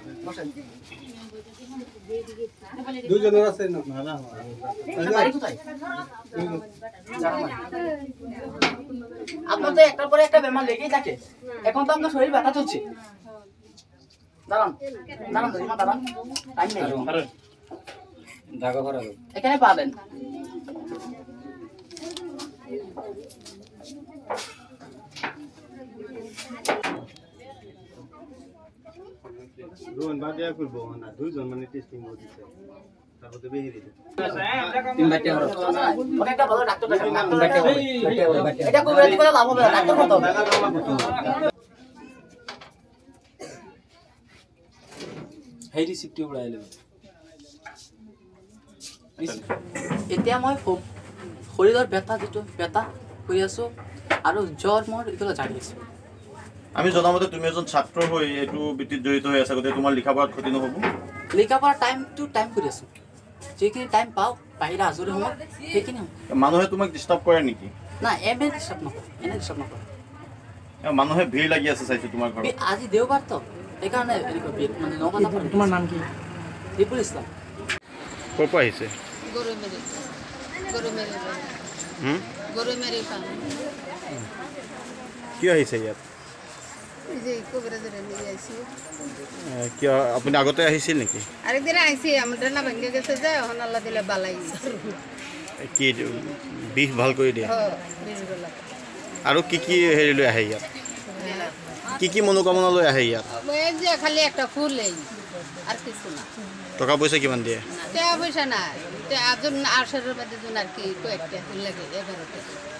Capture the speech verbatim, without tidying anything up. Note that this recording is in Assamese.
দুজনের আছে না না বাড়ি কোথায় আপনার তো একটার পরে একটা বেমার লেগেই থাকে এখন তো আপনার শরীর ব্যথা চলছে দাঁড়ান দাঁড়ান দাঁড়ান দাঁড়ান টাইম নেই জায়গা ভরা এখানে পা দেন রোহন বাদিয়া করব না দুইজন মানে টেস্টিং হচ্ছে তারপরে বেরিয়ে দিতে তিন বাটি হলো অনেকটা ভালো ডাক্তার দেখান না তিন বাটি হবে এটা কোন রেডি করে লাভ হবে না ডাক্তার কত হাই রিসিপ্ট উড়াই লব এতিয়া মই শৰীৰৰ ব্যথা যেটো ব্যথা হৈ আছো আৰু জ্বৰ মোৰ এগুলো জানি আছে আমি জনামতে তুমি এজন ছাত্ৰ হৈ এটো বিটিত জড়িত হৈ আছে গতে তোমাৰ লিখাপঢ়াত ক্ষতি নহব লিখাপঢ়া টাইম টু টাইম কৰি আছো যেখিনি টাইম পাও বাহিৰা আজৰি সময় সেইখিনি মানুহে তোমাক ডিস্টার্ব কৰে নেকি না এমে ডিস্টার্ব নকৰে এনে ডিস্টার্ব নকৰে মানুহে ভিৰ লাগি আছে চাইছো তোমাৰ ঘৰত আজি দেওবাৰ তো এইকাৰণে মানে নবনা তোমাৰ নাম কি ত্ৰিপুল ইছলাম ক'ৰ পৰা আহিছে গৰু মেৰি গৰু মেৰি হুম গৰু মেৰি পাম কি আহিছে ইয়াত যে কোবরাজরে নিয়ে আইছি কি আপুনি আগতে আহিছিল নেকি আরেকদিন আইছি আমরা না ভাঙে গেছে যে হন আল্লাহ দিলে বালাই কি বিষ ভাল কৰি দিয়ে হ্যাঁ বিষ গলা আৰু কি কি হেৰি লৈ আহে ইয়াত কি কি মনোকামনা লৈ আহে ইয়াত ওই যে খালি একটা ফুল এই আর কিছু না টকা পয়সা কিমান দিয়ে টাকা পয়সা না তে আজন আটশো টাকা দিয়ে আর কি কয়েকটা ফুল লাগে এগারোটা